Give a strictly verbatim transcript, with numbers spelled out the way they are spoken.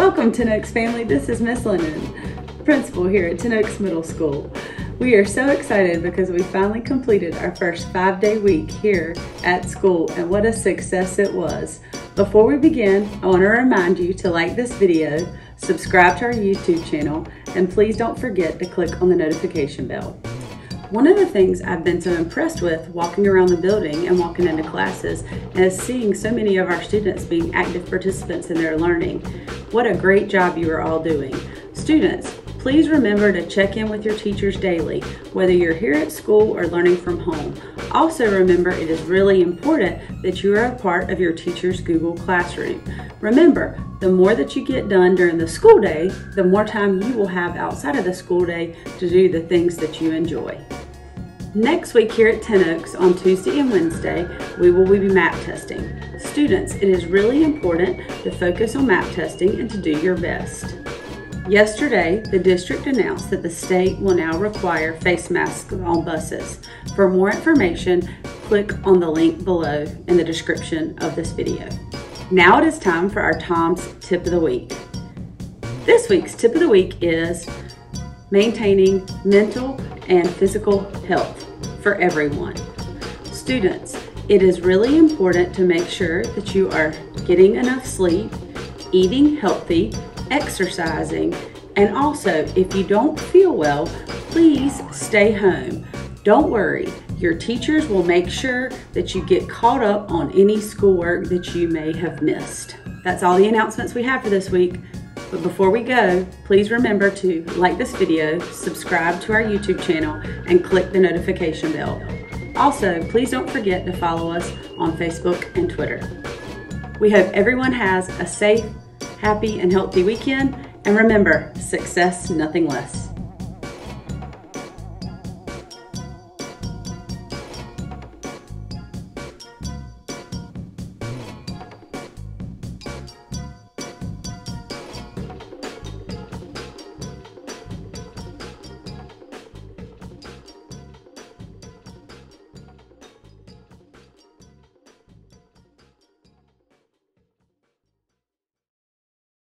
Welcome to Tenoaks family. This is Miss Lennon, principal here at Tenoaks Middle School. We are so excited because we finally completed our first five-day week here at school, and what a success it was. Before we begin, I want to remind you to like this video, subscribe to our YouTube channel, and please don't forget to click on the notification bell. One of the things I've been so impressed with walking around the building and walking into classes is seeing so many of our students being active participants in their learning. What a great job you are all doing. Students, please remember to check in with your teachers daily, whether you're here at school or learning from home. Also remember, it is really important that you are a part of your teacher's Google Classroom. Remember, the more that you get done during the school day, the more time you will have outside of the school day to do the things that you enjoy. Next week here at Ten Oaks on Tuesday and Wednesday, we will be map testing. Students, it is really important to focus on map testing and to do your best. Yesterday, the district announced that the state will now require face masks on buses. For more information, click on the link below in the description of this video. Now it is time for our TOMS tip of the week. This week's tip of the week is maintaining mental and physical health for everyone. Students, it is really important to make sure that you are getting enough sleep, eating healthy, exercising, and also if you don't feel well, please stay home. Don't worry, your teachers will make sure that you get caught up on any schoolwork that you may have missed. That's all the announcements we have for this week. But before we go, please remember to like this video, subscribe to our YouTube channel, and click the notification bell. Also, please don't forget to follow us on Facebook and Twitter. We hope everyone has a safe, happy, and healthy weekend, and remember, success, nothing less.